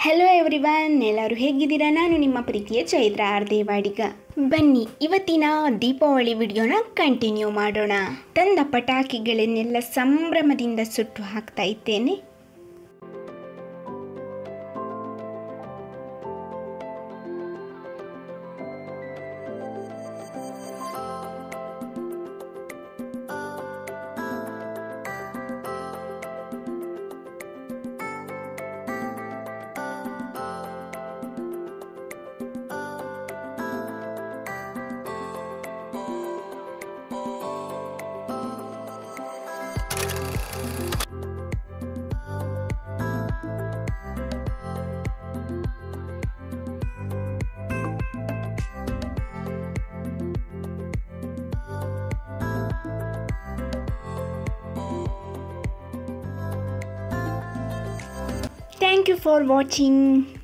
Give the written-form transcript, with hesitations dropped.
Hello everyone, ಎಲ್ಲರೂ ಹೇಗಿದ್ದೀರಾ? ನಾನು ನಿಮ್ಮ ಪ್ರೀತಿಯ ಚೈತ್ರ ದೇವಾಡಿಗ. ಬನ್ನಿ ಇವತ್ತಿನ ದೀಪಾವಳಿ ವಿಡಿಯೋನ ಕಂಟಿನ್ಯೂ ಮಾಡೋಣ. ತಂದ ಪಟಾಕಿಗಳನ್ನೆಲ್ಲ ಸಂಭ್ರಮದಿಂದ ಸುಟ್ಟು ಹಾಕ್ತಾ ಇದ್ದೇನೆ. Thank you for watching.